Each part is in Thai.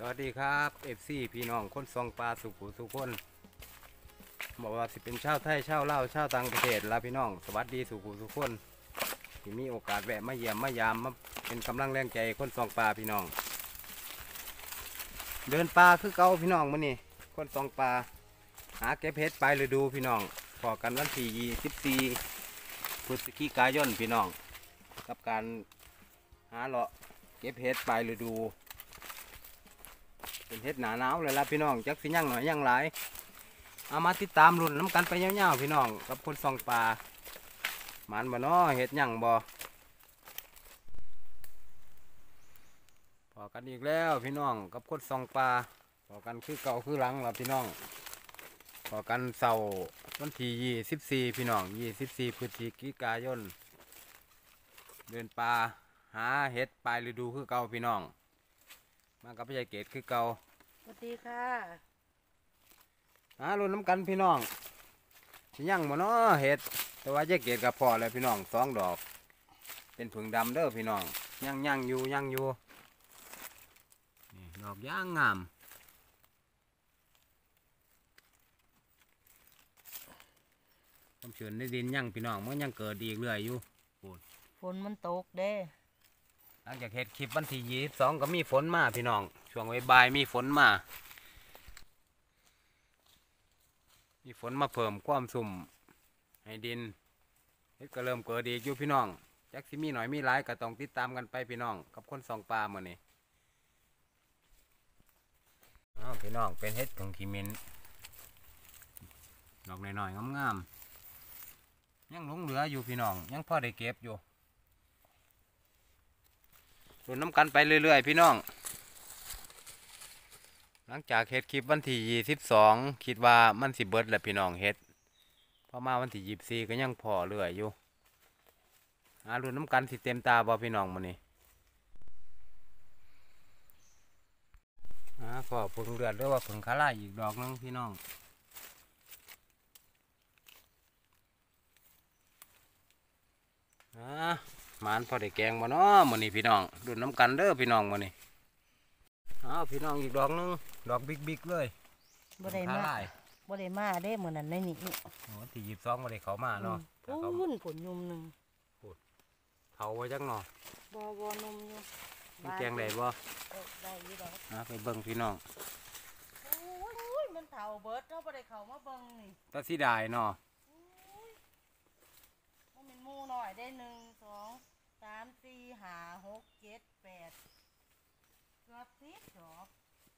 วัสดีครับเอฟซีพี่น้องคนซองปลาสุขุสุคนบอกว่าสิเป็นชาวไทยชาวลาวชาวต่างประเทศลาพี่น้องสวัสดีสุขุสุคนที่มีโอกาสแวะมาเยี่ยมมายามมาเป็นกำลังแรงใจคนซองปลาพี่น้องเดินปลาคือเก่าพี่น้องมื้อนี้คนซองปลาหาเก็บเห็ดปลายฤดูพี่น้องพอกันวันที่24พฤศจิกายนพี่น้องกับการหาเลาะเก็บเห็ดปลายฤดูเป็นเห็ดหนาหนาวเลยล่ะพี่น้องจักสิยั่งหน่อยยั่งหลายเอามาติดตามรุ่นน้ำกันไปยาวๆพี่น้องกับคนส่องปลาหมันบ่น้อเห็ดยั่งบ่พอกันอีกแล้วพี่น้องกับคนส่องปลาพอกันคือเก่าคือหลังล่ะพี่น้องพอกันเสาร์วันที่24พี่น้อง24พฤศจิกายนเดินปลาหาเห็ดปลายฤดูคือเก่าพี่น้องมากับพี่ใหญ่เกตคือเก่าสวัสดีค่ะรุ่นน้ำกันพี่น้องสิยั่งบ่เนาะเห็ดแต่ว่าใหญ่เกตกับพ่อเลยพี่น้อง2 ดอกเป็นผึ่งดำเด้อพี่น้องยั่งอยู่นี่ดอกย่างงามความชื้นในดินยั่งพี่น้องมันยังเกิดดีเรื่อยอยู่ฝนมันตกเด้หลังจากเห็ดคลิปวันที่22ก็มีฝนมาพี่น้องช่วงบ่ายมีฝนมาเพิ่มความสุ่มให้ดินเห็ดก็เริ่มเกิดดีอยู่พี่น้องจักสิมีหน่อยมีหลายก็ต้องติดตามกันไปพี่น้องกับคนส่องปลามื้อนี้พี่น้องเป็นเห็ดของขีมินดอกน้อยๆงามๆยังหลงเหลืออยู่พี่น้องยังพอได้เก็บอยู่รุ่นน้ำกันไปเรื่อยๆพี่น้องหลังจากเฮ็ดคลิปวันที่22คิดว่ามันสิเบิดแล้วพี่น้องเฮ็ดพอมาวันที่24ก็ยังพอเรื่อยอยู่รุ่นน้ำกันสิเต็มตาบ่พี่น้องมื้อนี้พอผึ่งเดือดหรือว่าผึ่งคาร่าอีกดอกนึงพี่น้องหมานพอได้แกงบ่เนาะมื้อนี้พี่น้องรุ่นน้ำกันเด้อพี่น้องมื้อนี้พี่น้องอีกดอกนึงดอกบิ๊กๆเลยบ่ได้มาได้เหมือนนั้นในนี้ที่22บ่ได้เข้ามาเนาะพุ่นผลยุมหนึ่งเผาไว้จังเนาะบ่นมอยู่มีแกงได้บ่ได้อยู่ดอกไปเบิ่งพี่น้องโอ้ยมันเฒ่าเบิดเนาะบ่ได้เข้ามาเบิ่งนี่ตาสิได้เนาะมันเป็นหมู่น้อยได้1 2 3 4 5 6 7 8เกือบ10ดอก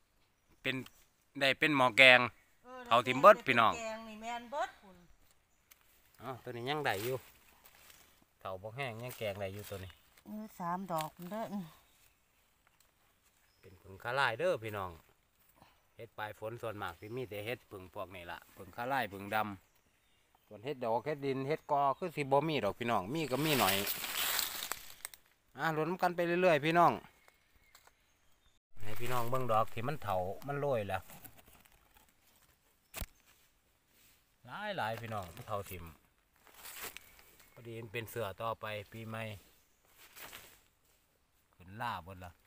เป็นหมอแกงเขาทิมเบิดพี่น้องแกงนี่แม่นเบิดพุ่นตัวนี้ยังได้อยู่เฒ่าบ่แห้งยังแกงได้อยู่ตัวนี้ 3 ดอกเด้อเป็นผึ่งคาร่ายเด้อพี่น้องเฮ็ดปลายฝนส่วนมากที่มีแต่เฮ็ดผึ่งพวกนี้ล่ะผึ่งคาร่ายผึ่งดำส่วนเฮ็ดดอกเฮ็ดดินเฮ็ดกอคือสิบ่มีดอกพี่น้องมีก็มีหน่อยลุ้นกันไปเรื่อยๆพี่น้องให้พี่น้องเบิ่งดอกที่มันเฒ่ามันโรยแล้วหลายพี่น้องมันเฒ่าถิ่มพอดีเป็นเสือต่อไปปีใหม่ขึ้นล่าบนละ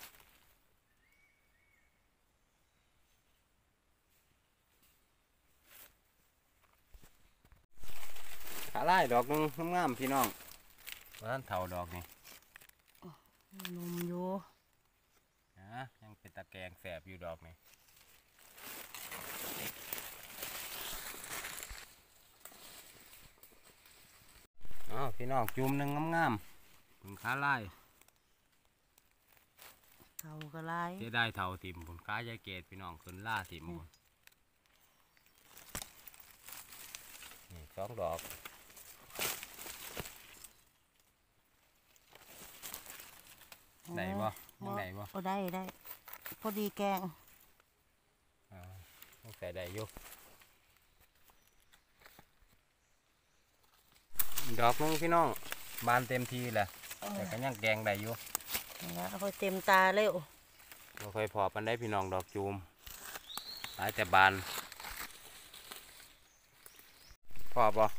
ขาไล่ดอกนึงงามพี่น้องว่าท่านเฒ่าดอกนี่นมอยู่ยังเป็นตะแกรงแสบอยู่ดอกนี่พี่น้องจุ่มหนึ่งงามๆผึ่งขาไล่เฒ่าก็ไล่ได้เฒ่าถิ่มผึ่งขาใหญ่เกศพี่น้องขึ้นล่าถิ่มหมดนี่2 ดอกได้บ่ยังได้บ่ได้พอดีแกงต้องใส่ได้อยู่ดอกนึงพี่น้องบานเต็มทีแหละแต่ก็ยังแกงได้อยู่พอเต็มตาเร็วเราเคยพอปันได้พี่น้องดอกจูมหลายแต่บานพอบ่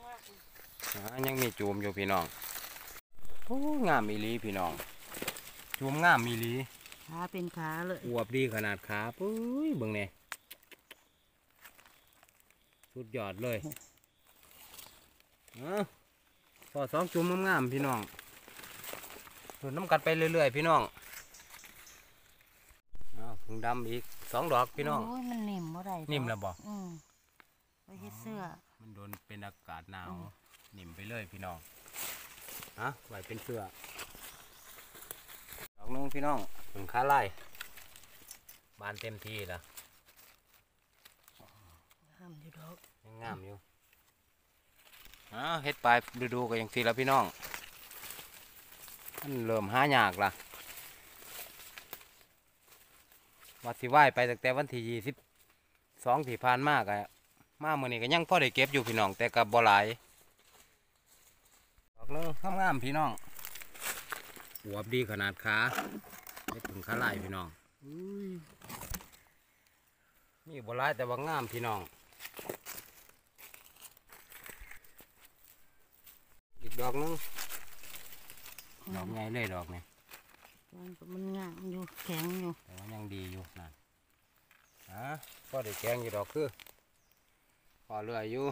ยังมีจูมอยู่พี่น้องงามอีหลีพี่น้องจูมงามมีหลีขาเป็นขาเลยอวบดีขนาดขาปุ้ยเบิ่งเนี่ยสุดยอดเลยพอสองจุ่มงามๆพี่น้องดูดน้ำกัดไปเรื่อยๆพี่น้องผงดำอีก2 ดอกพี่น้องโอ้ยมันนิ่มบ่ได้นิ่มแล้วบ่ไปเฮ็ดเสื้อมันโดนเป็นอากาศหนาวนิ่มไปเลยพี่น้องไว้เป็นเสื้อดอกนึงพี่น้องผงคาไล่บานเต็มที่ละงามอยู่ดอกยังงามอยู่เฮ็ดปลายฤดูก็ยังทีแล้วพี่น้องมันเริ่มหายากละว่าสิไหวไปตั้งแต่วันที่22ที่ผ่านมากอะมาเมื่อนี้ก็ยังพอได้เก็บอยู่พี่น้องแต่กับบ่หลายดอกนึงงามๆพี่น้องอวบดีขนาดขาไม่ถึงขาลายพี่น้องมีบ่หลายแต่ว่างามพี่น้องอีกดอกนึงดอกใหญ่เลยดอกนี่มันงามอยู่แข็งอยู่แต่ว่ายังดีอยู่นั่นก็ได้แกงอยู่ดอกคือพอเรื่อยอยู่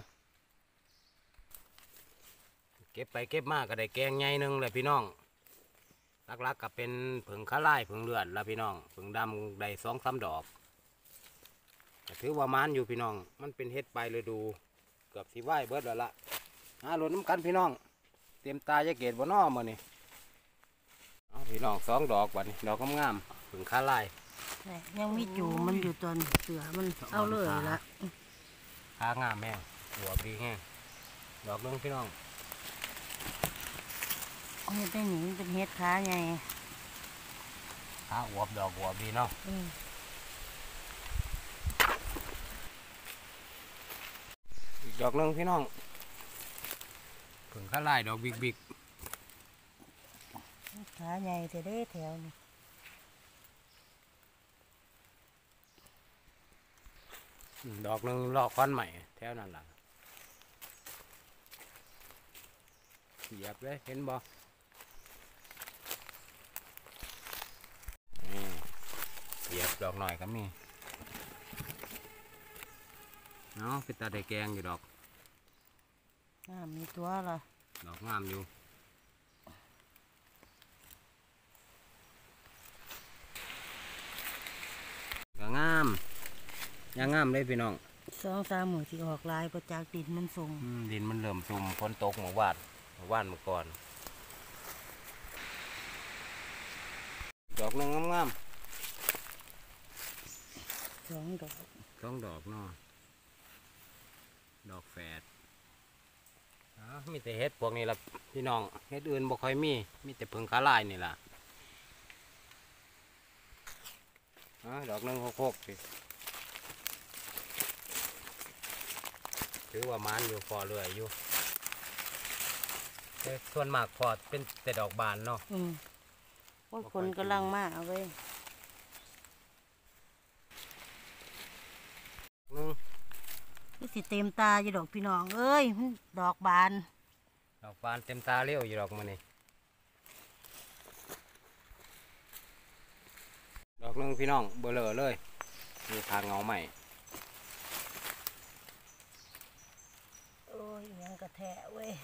เก็บไปเก็บมากก็ได้แกงใหญ่หนึงเลยพี่น้องลักๆก็เป็นผึ่งข้าไล่ผึ่งเลือดละพี่น้องผึ่งดำได้2-3 ดอกแต่ถือว่ามันอยู่พี่น้องมันเป็นเฮ็ดไปเลยดูเกือบสิไหวเบิดแล้วละหล่นน้ำกันพี่น้องเตรียมตายจะเกตบ่นอมานี่พี่น้อง2 ดอกบัดนี้ดอกงามๆผึ่งข้าไล่ยังมีจูมันอยู่ตอนเสือมันเอาเลยละขางามแม่หัวดีแห้งดอกนึงพี่น้องเฮ็ดได้หนิเป็นเฮ็ดขาใหญ่ขาหัวดอกหัวดีเนาะอีกดอกนึงพี่น้องผึ่งข้าไล่ดอกบิ๊กขาใหญ่แต่ได้แถวนี่ดอกนึงลอกควันใหม่แถวนั้นล่ะเหยียบเลยเห็นบ่เหยียบดอกหน่อยก็มีเนาะเป็นตาได้แกงอยู่ดอกมีตัวละดอกงามอยู่ก็งามยังงามเลยพี่น้อง 2-3 มื้อที่ออกลายประจากดินมันส่งดินมันเริ่มซุ่มฝนตกเมื่อวานเมื่อก่อนดอกนึงงาม 2 ดอก 2 ดอกเนาะดอกแฝดมีแต่เห็ดพวกนี้ละพี่น้องเห็ดอื่นบ่ค่อยมีแต่ผึ่งขาลายนี่ล่ะดอกนึง6สิถือว่ามันอยู่พอเรื่อยอยู่แต่ส่วนมากพอเป็นแต่ดอกบานเนาะว่าคนกำลังมาเอาไว้ นี่สิเต็มตาอยู่ดอกพี่น้องเอ้ยดอกบานดอกบานเต็มตาเลี้ยวอยู่ดอกมันนี่ดอกนึงพี่น้องเบลอเลยมีทางเงาใหม่โอ้ยยังกระแทะเว้ย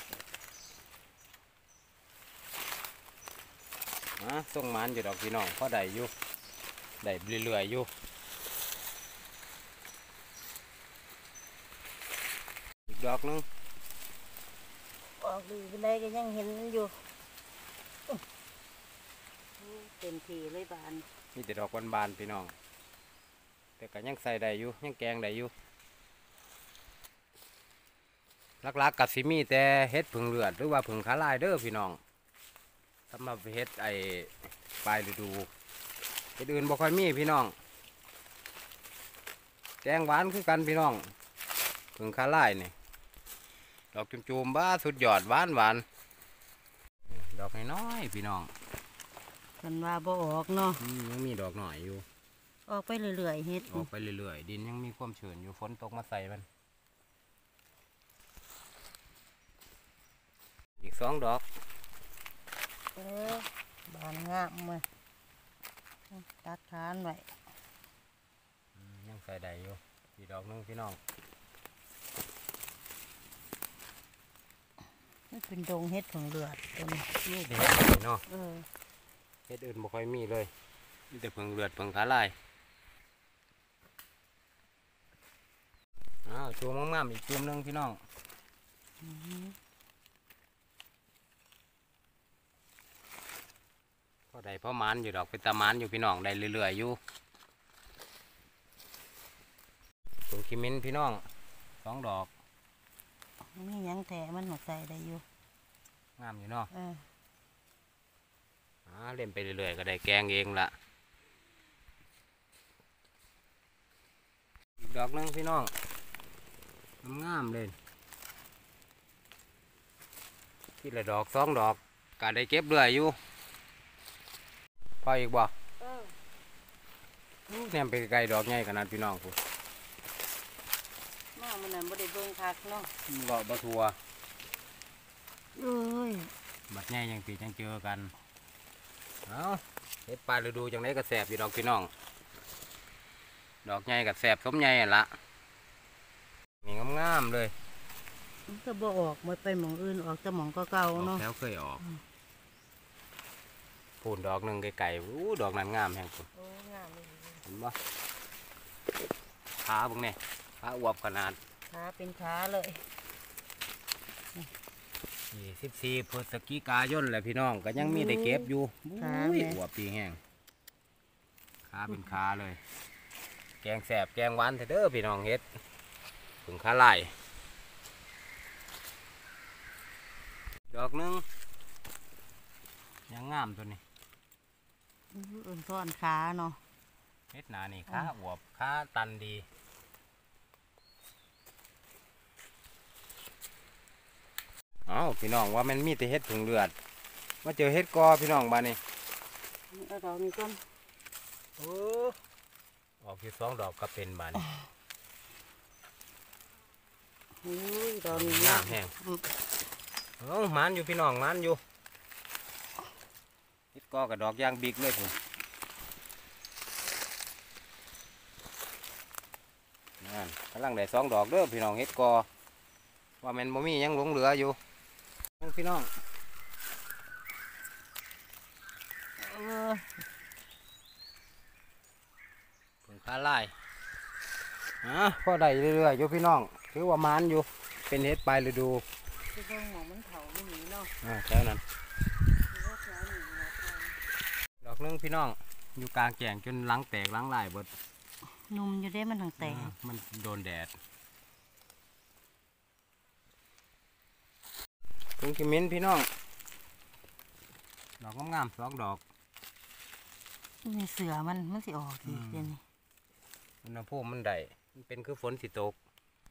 ส่งมันอยู่ดอกพี่น้องพอได้อยู่ได้เรื่อยๆอยู่อีกดอกนึงออกดีไปเลยก็ยังเห็นอยู่เต็มทีเลยบานมีแต่ดอกบานๆพี่น้องแต่ก็ยังใส่ได้อยู่ยังแกงได้อยู่ลักๆกับซิมีแต่เฮ็ดผึ่งเลือดหรือว่าผึ่งขาลายเด้อพี่น้องสำหรับเฮ็ดปลายฤดูเฮ็ดอื่นบ่ค่อยมีพี่น้องแกงหวานคือกันพี่น้องผึ่งขาลายนี่ดอกจุ่มๆบ้าสุดยอดหวานดอกน้อยๆพี่น้องกันว่าบ่ออกเนาะยังมีดอกหน่อยอยู่ออกไปเรื่อยๆเฮ็ดออกไปเรื่อยๆดินยังมีความชื้นอยู่ฝนตกมาใส่มันอีก2 ดอกเออบานงามเลยตัดทานไว้ยังใส่ได้อยู่อีกดอกหนึงพี่น้องนี่เป็นดงเฮ็ดผงเลือดตัวนี้นี่เด็ดเนาะเออเฮ็ดอื่นบ่ค่อยมีเลยมีแต่เพิ่งเลือดเพิ่งขาลายอ้าวชูงามๆอีกจุ่มหนึงพี่น้องอืมพอได้พอหมานอยู่ดอกเป็นตาหมานอยู่พี่น้องได้เรื่อยๆอยู่ต้นขิมินพี่น้อง2 ดอกมีหยังแถมันหัวใจได้อยู่งามอยู่เนาะเออเล่นไปเรื่อยๆก็ได้แกงเองละอีกดอกหนึงพี่น้องงามๆเลยที่ละดอก2 ดอกก็ได้เก็บเรื่อยอยู่พออีกบ่เออแนมไปไกลดอกใหญ่ขนาดพี่น้องกูมามันนั่นบ่ได้เบิ่งคักเนาะบ่ทัวเอ้ยบัดใหญ่ยังตีจังเจอกันเอาเฮ็ดปลายฤดูจังไดก็แสบอยู่ดอกพี่น้องดอกใหญ่กับแสบสมใหญ่นั่นละนี่งามๆเลยมันก็บ่ออกหมดไปหม่องอื่นออกแต่หม่องเก่าดอกๆเนาะแถวเคยออกพูนดอกหนึ่งไก่ดอกนั้นงามแฮงพุ่นโอ้งามเลยเห็นบ่ขาพวกนี้ขาอวบขนาดขาเป็นขาเลย 24พฤศจิกายนแหละพี่น้องก็ยังมีได้เก็บอยู่อุ้ยอวบปีแห้งขาเป็นขาเลย แกงแสบแกงหวานเด้อพี่น้องเฮ็ดผึ่งขาลายดอกหนึงยังงามตัวนี้อื่นซ่อนขาเนาะเฮ็ดหนานี่ขาอวบขาตันดีเอ้าพี่น้องว่ามันมีแต่เฮ็ดผึ่งเลือดมาเจอเฮ็ดกอพี่น้องบ้านนี้เอาดอกนี้ก่อนออกอยู่2 ดอกก็เป็นบ้านอุ้ยดอกนี้งามแห้งหมานอยู่พี่น้องหมานอยู่เฮ็ดกอกับดอกยางบิ๊กเลยผมนั่นกำลังได้2 ดอกเด้อพี่น้องเฮ็ดกอว่ามันบ่มีหยังหลงเหลืออยู่พี่น้องเออผึ่งขาลายพอได้เรื่อยๆอยู่พี่น้องถือว่าหมานอยู่เป็นเฮ็ดปลายฤดูคือเบิ่งหม่องมันเผาไม่หนีเนาะแถวนั้นคือว่าแถวนี้เนาะดอกหนึงพี่น้องอยู่กลางแก่งจนหลังแตกหลังลายเบิดนุ่มอยู่ได้มันทางแตกมันโดนแดดถึงกิมินพี่น้องดอกงามๆ2 ดอกนี่เสือมันสิออกสิเดี๋ยวนี้อุณหภูมิมันได้มันเป็นคือฝนสิตก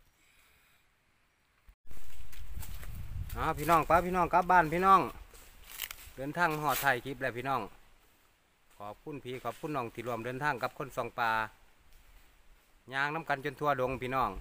พี่น้องป้าพี่น้องกลับบ้านพี่น้อง เดินทางหอดไทยคลิปแล้วพี่น้อง ขอบคุณพี่ขอบคุณน้องที่รวมเดินทางกับคนส่องปลายางน้ำกันจนทั่วดงพี่น้อง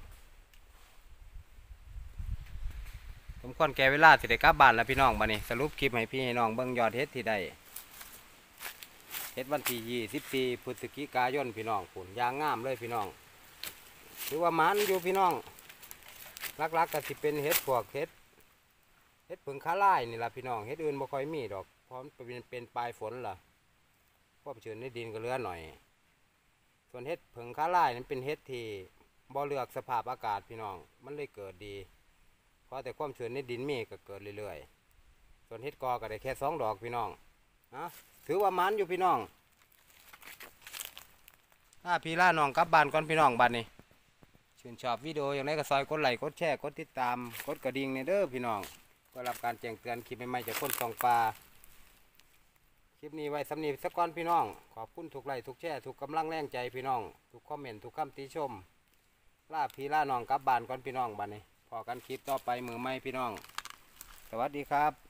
สมควรแก่เวลาสิได้กลับบ้านแล้วพี่น้องบัดนี้สรุปคลิปให้พี่ให้น้องเบิ่งยอดเฮ็ดที่ได้เฮ็ดวันที่24พฤศจิกายนพี่น้องผลยางงามเลยพี่น้องถือว่ามันอยู่พี่น้องลักๆก็สิเป็นเฮ็ดพวกเฮ็ดผึ่งขาลายนี่ล่ะพี่น้องเฮ็ดอื่นบ่ค่อยมีดอกเพราะมันเป็นปลายฝนล่ะความชื้นในดินก็เหลือหน่อย ส่วนเฮ็ดผึ่งขาลายนั้นเป็นเฮ็ดที่บ่เลือกสภาพอากาศพี่น้องมันเลยเกิดดีเพราะแต่ความชื้นในดินมีก็เกิดเรื่อยๆส่วนเฮ็ดกอก็ได้แค่2 ดอกพี่น้องถือว่ามันอยู่พี่น้องพี่ล่าน้องกลับบ้านก่อนพี่น้องบ้านนี้ชื่นชอบวิดีโออย่างไรก็ซอยกดไลค์กดแชร์กดติดตามกดกระดิ่งในเด้อพี่น้องเพื่อรับการแจ้งเตือนคลิปใหม่ๆจากคนส่องปลาคลิปนี้ไว้สำนีสักก้อนพี่น้องขอบคุณทุกไลค์ทุกแชร์ทุกกำลังแรงใจพี่น้องทุกคอมเมนต์ทุกคำติชมพี่ล่าน้องกลับบ้านก่อนพี่น้องบ้านนี้พอกันคลิปต่อไปมือใหม่พี่น้องสวัสดีครับ